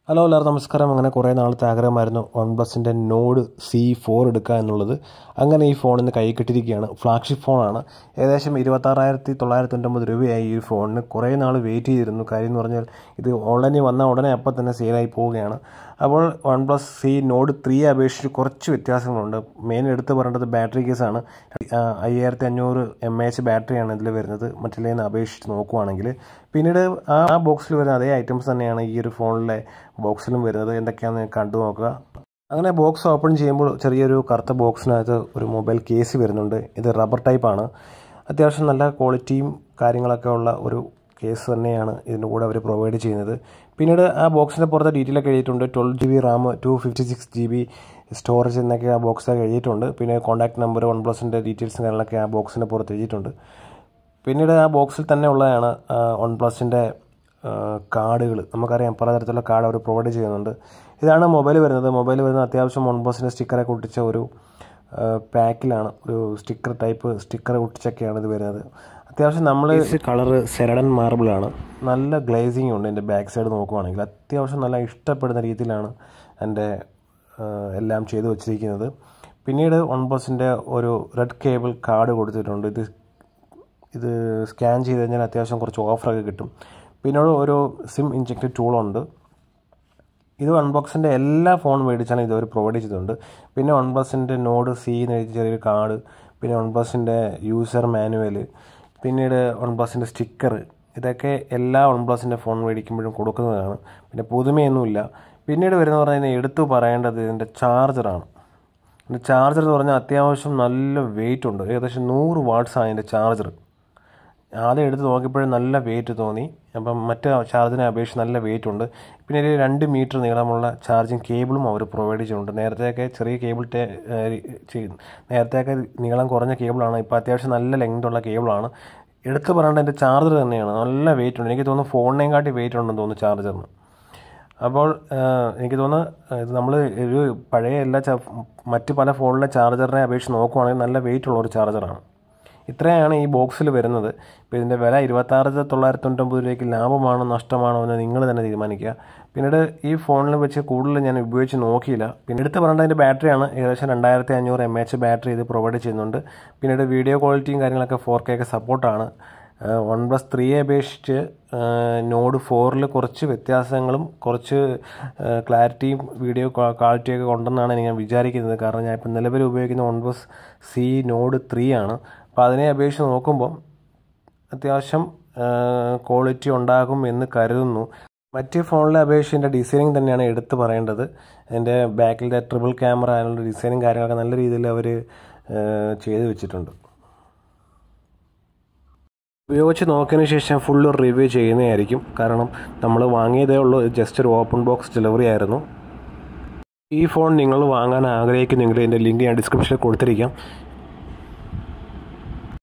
Hello എല്ലാവർക്കും നമസ്കാരം. അങ്ങനെ കുറേ നാളത്തെ ആഗ്രഹമായിരുന്നു OnePlusൻ്റെ നോഡ് C4 എടുക്കുക എന്നുള്ളത്. അങ്ങനെ ഈ ഫോൺ ഇന്ന് കൈ കിട്ടിയിരിക്കുകയാണ്. ഫ്ലാഗ്ഷിപ്പ് ഫോണാണ്. ഏകദേശം 26,999 രൂപയായി ഈ ഫോണിന്. കുറേ നാൾ വെയിറ്റ് ചെയ്തിരുന്നു. കാര്യം എന്ന് പറഞ്ഞാൽ ഇത് ഓൺലൈനിൽ വന്ന ഉടനെ അപ്പം തന്നെ സെയിലായി പോവുകയാണ്. അപ്പോൾ OnePlus നോഡ് 3 അപേക്ഷിച്ച് കുറച്ച് വ്യത്യാസങ്ങളുണ്ട്. മെയിൻ എടുത്ത് പറയേണ്ടത് ബാറ്ററി കേസാണ്. 5500 mAh ബാറ്ററിയാണ് ഇതിൽ വരുന്നത് മറ്റുള്ളതിനെ അപേക്ഷിച്ച് നോക്കുവാണെങ്കിൽ. പിന്നീട് ആ ബോക്സിൽ വരുന്ന അതേ ഐറ്റംസ് തന്നെയാണ് ഈ ഒരു ഫോണിലെ ബോക്സിലും വരുന്നത്. എന്തൊക്കെയാണെന്ന് കണ്ടു നോക്കുക. അങ്ങനെ ബോക്സ് ഓപ്പൺ ചെയ്യുമ്പോൾ ചെറിയൊരു കറുത്ത ബോക്സിനകത്ത് ഒരു മൊബൈൽ കേസ് വരുന്നുണ്ട്. ഇത് റബ്ബർ ടൈപ്പാണ്. അത്യാവശ്യം നല്ല ക്വാളിറ്റിയും കാര്യങ്ങളൊക്കെ ഉള്ള ഒരു കേസ് തന്നെയാണ് ഇതിൻ്റെ കൂടെ അവർ പ്രൊവൈഡ് ചെയ്യുന്നത്. പിന്നീട് ആ ബോക്സിൻ്റെ പുറത്ത് ഡീറ്റെയിൽ ഒക്കെ എഴുതിയിട്ടുണ്ട്. 12GB RAM, 256GB സ്റ്റോറേജ് എന്നൊക്കെ ആ ബോക്സിലൊക്കെ എഴുതിയിട്ടുണ്ട്. പിന്നെ കോൺടാക്ട് നമ്പർ, OnePlusൻ്റെ ഡീറ്റെയിൽസും കാര്യങ്ങളൊക്കെ ആ ബോക്സിൻ്റെ പുറത്ത് എഴുതിയിട്ടുണ്ട്. പിന്നീട് ആ ബോക്സിൽ തന്നെ ഉള്ളതാണ് OnePlusൻ്റെ കാർഡുകൾ. നമുക്കറിയാം പലതരത്തിലുള്ള കാർഡ് അവർ പ്രൊവൈഡ് ചെയ്യുന്നുണ്ട്. ഇതാണ് മൊബൈൽ വരുന്നത്. മൊബൈൽ വരുന്നത് അത്യാവശ്യം OnePlusൻ്റെ സ്റ്റിക്കറൊക്കെ ഒട്ടിച്ച ഒരു പാക്കിലാണ്. ഒരു സ്റ്റിക്കർ ടൈപ്പ് സ്റ്റിക്കർ ഒട്ടിച്ചൊക്കെയാണ് ഇത് വരുന്നത്. അത്യാവശ്യം നമ്മൾ കളറ് സെരഡൻ മാർബിളാണ്. നല്ല ഗ്ലേസിങ് ഉണ്ട്. എൻ്റെ ബാക്ക് സൈഡ് നോക്കുവാണെങ്കിൽ അത്യാവശ്യം നല്ല ഇഷ്ടപ്പെടുന്ന രീതിയിലാണ് എൻ്റെ എല്ലാം ചെയ്തു വച്ചിരിക്കുന്നത്. പിന്നീട് OnePlusൻ്റെ ഒരു റെഡ് കേബിൾ കാർഡ് കൊടുത്തിട്ടുണ്ട്. ഇത് സ്കാൻ ചെയ്ത് കഴിഞ്ഞാൽ അത്യാവശ്യം കുറച്ച് ഓഫറൊക്കെ കിട്ടും. പിന്നീട് ഒരു സിം ഇൻജക്റ്റഡ് ടൂളുണ്ട്. ഇത് OnePlusൻ്റെ എല്ലാ ഫോൺ മേടിച്ചാലും ഇതവർ പ്രൊവൈഡ് ചെയ്തിട്ടുണ്ട്. പിന്നെ OnePlusൻ്റെ നോഡ് C എന്ന് എഴുതിയ ചെറിയൊരു കാർഡ്, പിന്നെ OnePlusൻ്റെ യൂസർ മാനുവൽ, പിന്നീട് OnePlusൻ്റെ സ്റ്റിക്കർ, ഇതൊക്കെ എല്ലാ OnePlusൻ്റെ ഫോൺ മേടിക്കുമ്പോഴും കൊടുക്കുന്നതാണ്. പിന്നെ പുതുമയൊന്നുമില്ല. പിന്നീട് വരുന്ന പറഞ്ഞാൽ എടുത്തു പറയേണ്ടത് ഇതിൻ്റെ ചാർജറാണ്. ഇതിൻ്റെ ചാർജർ എന്ന് പറഞ്ഞാൽ അത്യാവശ്യം നല്ല വെയിറ്റ് ഉണ്ട്. ഏകദേശം 100 വാട്ട്സാണ് ഇതിൻ്റെ ചാർജർ. ആദ്യം എടുത്ത് നോക്കിയപ്പോഴും നല്ല വെയിറ്റ് തോന്നി. അപ്പം മറ്റ് ചാർജിനെ അപേക്ഷിച്ച് നല്ല വെയിറ്റ് ഉണ്ട്. പിന്നെ ഒരു 2 മീറ്റർ നീളമുള്ള ചാർജിങ് കേബിളും അവർ പ്രൊവൈഡ് ചെയ്യുന്നുണ്ട്. നേരത്തെയൊക്കെ ചെറിയ കേബിൾ നേരത്തെയൊക്കെ നീളം കുറഞ്ഞ കേബിളാണ്. ഇപ്പോൾ അത്യാവശ്യം നല്ല ലെങ്തുള്ള കേബിളാണ്. എടുത്ത് പറയേണ്ട എൻ്റെ ചാർജർ തന്നെയാണ്. നല്ല വെയിറ്റ് ഉണ്ട്. എനിക്ക് തോന്നുന്നു ഫോണിനെയും കാട്ടി വെയിറ്റ് ഉണ്ടെന്ന് തോന്നുന്നു ചാർജറിന്. അപ്പോൾ എനിക്ക് തോന്നുന്നു ഇത് നമ്മൾ ഒരു പഴയ മറ്റ് പല ഫോണിലെ ചാർജറിനെ അപേക്ഷിച്ച് നോക്കുവാണെങ്കിൽ നല്ല വെയിറ്റ് ഉള്ള ഒരു ചാർജറാണ്. ഇത്രയാണ് ഈ ബോക്സിൽ വരുന്നത്. ഇപ്പോൾ ഇതിൻ്റെ വില 26,999 രൂപയ്ക്ക് ലാഭമാണോ നഷ്ടമാണോ എന്ന് നിങ്ങൾ തന്നെ തീരുമാനിക്കുക. പിന്നീട് ഈ ഫോണിൽ വെച്ച് കൂടുതൽ ഞാൻ ഉപയോഗിച്ച് നോക്കിയില്ല. പിന്നെ എടുത്ത് പറയേണ്ടത് അതിൻ്റെ ബാറ്ററിയാണ്. ഏകദേശം 2500 mAh ബാറ്ററി ഇത് പ്രൊവൈഡ് ചെയ്യുന്നുണ്ട്. പിന്നീട് വീഡിയോ ക്വാളിറ്റിയും കാര്യങ്ങളൊക്കെ 4K ഒക്കെ സപ്പോർട്ടാണ്. OnePlus 3 അപേക്ഷിച്ച് നോഡ് 4ൽ കുറച്ച് വ്യത്യാസങ്ങളും കുറച്ച് ക്ലാരിറ്റിയും വീഡിയോ ക്വാളിറ്റിയൊക്കെ ഉണ്ടെന്നാണ് ഞാൻ വിചാരിക്കുന്നത്. കാരണം ഞാൻ ഇപ്പം നിലവിൽ ഉപയോഗിക്കുന്ന OnePlus നോഡ് 3 ആണ്. അപ്പോൾ അതിനെ അപേക്ഷിച്ച് നോക്കുമ്പം അത്യാവശ്യം ക്വാളിറ്റി ഉണ്ടാകും എന്ന് കരുതുന്നു. മറ്റ് ഫോണിലെ അപേക്ഷിച്ച് എൻ്റെ ഡിസൈനിങ് തന്നെയാണ് എടുത്ത് പറയേണ്ടത്. എൻ്റെ ബാക്കിലെ ട്രിപ്പിൾ ക്യാമറ അതിനുള്ള ഡിസൈനും കാര്യങ്ങളൊക്കെ നല്ല രീതിയിൽ അവർ ചെയ്ത് വെച്ചിട്ടുണ്ട്. ഉപയോഗിച്ച് നോക്കിയതിന് ശേഷം ഫുള്ള് റിവ്യൂ ചെയ്യുന്നതായിരിക്കും. കാരണം നമ്മൾ വാങ്ങിയതേ ഉള്ളൂ. ജസ്റ്റ് ഒരു ഓപ്പൺ ബോക്സ് ഡെലിവറി ആയിരുന്നു. ഈ ഫോൺ നിങ്ങൾ വാങ്ങാൻ ആഗ്രഹിക്കുന്നെങ്കിൽ എൻ്റെ ലിങ്ക് ഞാൻ ഡിസ്ക്രിപ്ഷനിൽ കൊടുത്തിരിക്കാം.